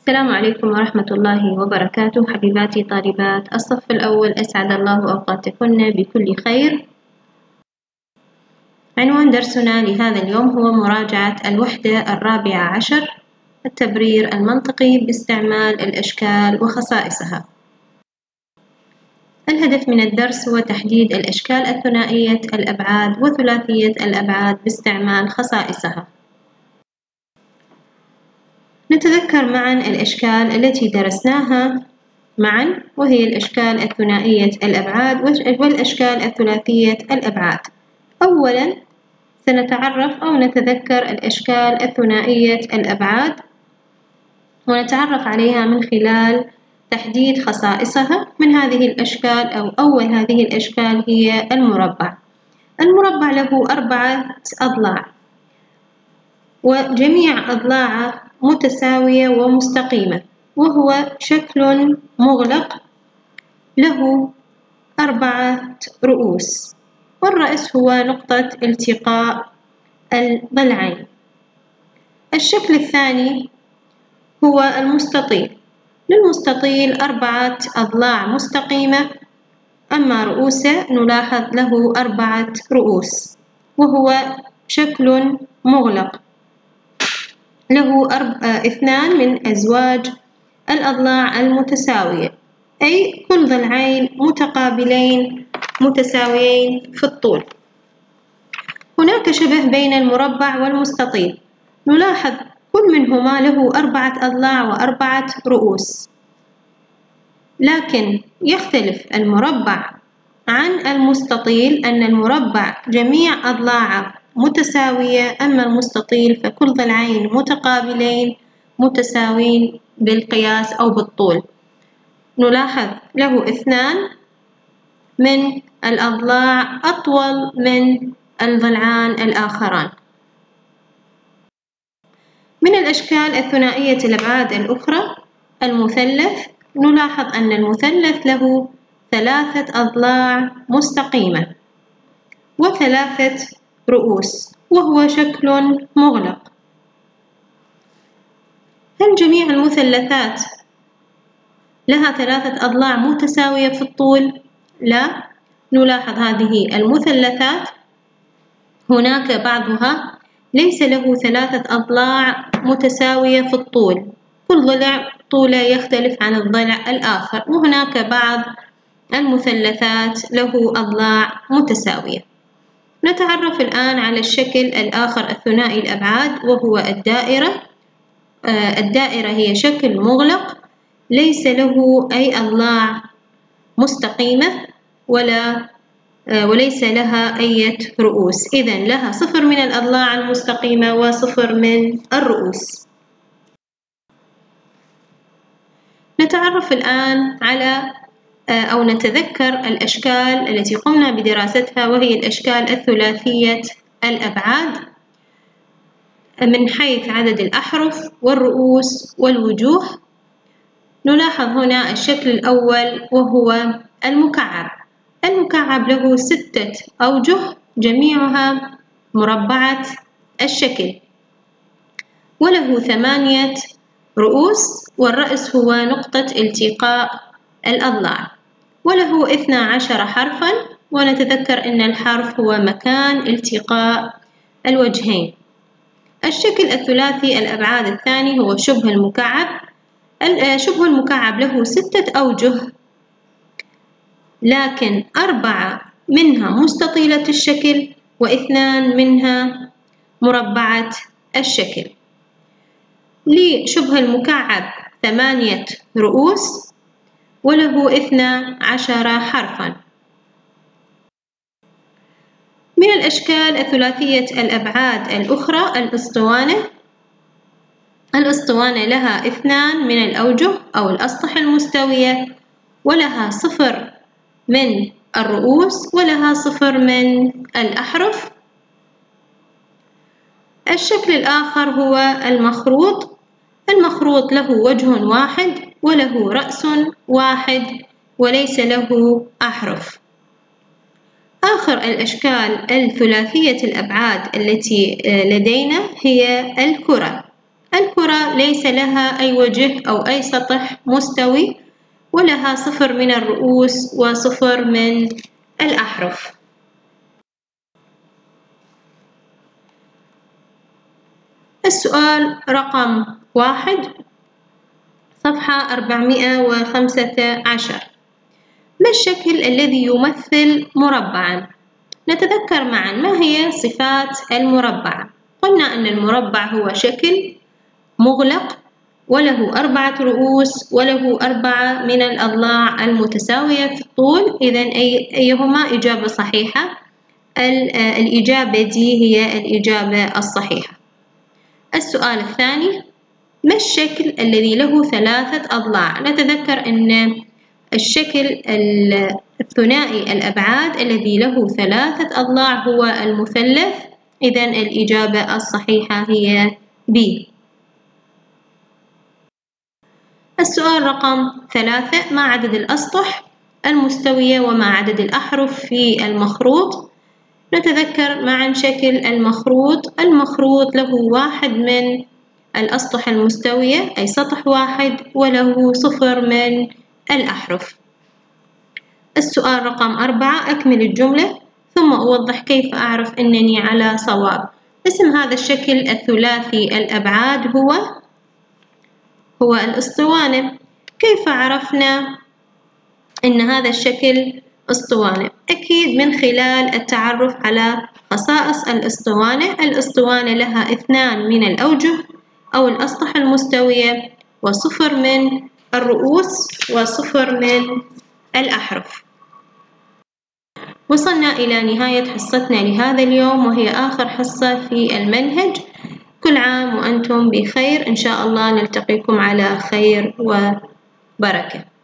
السلام عليكم ورحمة الله وبركاته. حبيباتي طالبات الصف الأول، أسعد الله أوقاتكن بكل خير. عنوان درسنا لهذا اليوم هو مراجعة الوحدة الرابعة عشر، التبرير المنطقي باستعمال الأشكال وخصائصها. الهدف من الدرس هو تحديد الأشكال الثنائية الأبعاد وثلاثية الأبعاد باستعمال خصائصها. نتذكر معا الأشكال التي درسناها معا، وهي الأشكال الثنائية الأبعاد والأشكال الثلاثية الأبعاد. أولا سنتعرف أو نتذكر الأشكال الثنائية الأبعاد، ونتعرف عليها من خلال تحديد خصائصها. من هذه الأشكال أو أول هذه الأشكال هي المربع. المربع له 4 أضلاع، وجميع أضلاعه متساوية ومستقيمة، وهو شكل مغلق له 4 رؤوس، والرأس هو نقطة التقاء الضلعين. الشكل الثاني هو المستطيل. للمستطيل 4 أضلاع مستقيمة، أما رؤوسه نلاحظ له 4 رؤوس، وهو شكل مغلق له 2 من أزواج الأضلاع المتساوية، أي كل ضلعين متقابلين متساويين في الطول. هناك شبه بين المربع والمستطيل، نلاحظ كل منهما له 4 أضلاع و4 رؤوس، لكن يختلف المربع عن المستطيل أن المربع جميع أضلاعه متساوية، أما المستطيل فكل ضلعين متقابلين متساوين بالقياس أو بالطول. نلاحظ له 2 من الأضلاع أطول من الضلعان الآخران. من الأشكال الثنائية الأبعاد الأخرى المثلث. نلاحظ أن المثلث له 3 أضلاع مستقيمة و3 رؤوس، وهو شكل مغلق. هل جميع المثلثات لها 3 أضلاع متساوية في الطول؟ لا، نلاحظ هذه المثلثات هناك بعضها ليس له 3 أضلاع متساوية في الطول، كل ضلع طوله يختلف عن الضلع الآخر، وهناك بعض المثلثات له أضلاع متساوية. نتعرف الآن على الشكل الآخر الثنائي الأبعاد، وهو الدائرة. الدائرة هي شكل مغلق ليس له أي أضلاع مستقيمة وليس لها أي رؤوس، إذن لها 0 من الأضلاع المستقيمة و0 من الرؤوس. نتعرف الآن على أو نتذكر الأشكال التي قمنا بدراستها، وهي الأشكال الثلاثية الأبعاد من حيث عدد الأحرف والرؤوس والوجوه. نلاحظ هنا الشكل الأول وهو المكعب. المكعب له 6 أوجه جميعها مربعة الشكل، وله 8 رؤوس، والرأس هو نقطة التقاء الأضلاع، وله 12 حرفا، ونتذكر أن الحرف هو مكان التقاء الوجهين. الشكل الثلاثي الأبعاد الثاني هو شبه المكعب. شبه المكعب له 6 أوجه، لكن 4 منها مستطيلة الشكل و2 منها مربعة الشكل. لشبه المكعب 8 رؤوس، وله 12 حرفا. من الأشكال الثلاثية الأبعاد الأخرى الأسطوانة. الأسطوانة لها 2 من الأوجه أو الأسطح المستوية، ولها 0 من الرؤوس، ولها 0 من الأحرف. الشكل الآخر هو المخروط. المخروط له وجه واحد، وله رأس واحد، وليس له أحرف. آخر الأشكال الثلاثية الأبعاد التي لدينا هي الكرة. الكرة ليس لها أي وجه أو أي سطح مستوي، ولها 0 من الرؤوس و0 من الأحرف. السؤال رقم 1 صفحة 415. ما الشكل الذي يمثل مربعاً؟ نتذكر معاً ما هي صفات المربع. قلنا أن المربع هو شكل مغلق وله 4 رؤوس وله 4 من الأضلاع المتساوية في الطول. إذن أيهما إجابة صحيحة؟ الإجابة دي هي الإجابة الصحيحة. السؤال الثاني ما الشكل الذي له 3 أضلاع؟ نتذكر أن الشكل الثنائي الأبعاد الذي له 3 أضلاع هو المثلث. إذن الإجابة الصحيحة هي B. السؤال رقم 3 ما عدد الأسطح المستوية وما عدد الأحرف في المخروط؟ نتذكر معا شكل المخروط. المخروط له 1 من الأسطح المستوية أي سطح واحد، وله 0 من الأحرف. السؤال رقم 4 أكمل الجملة ثم أوضح كيف أعرف أنني على صواب. اسم هذا الشكل الثلاثي الأبعاد هو الأسطوانة. كيف عرفنا أن هذا الشكل أسطوانة؟ أكيد من خلال التعرف على خصائص الأسطوانة. الأسطوانة لها 2 من الأوجه أو الأسطح المستوية و0 من الرؤوس و0 من الأحرف. وصلنا إلى نهاية حصتنا لهذا اليوم، وهي آخر حصة في المنهج. كل عام وأنتم بخير، إن شاء الله نلتقيكم على خير وبركة.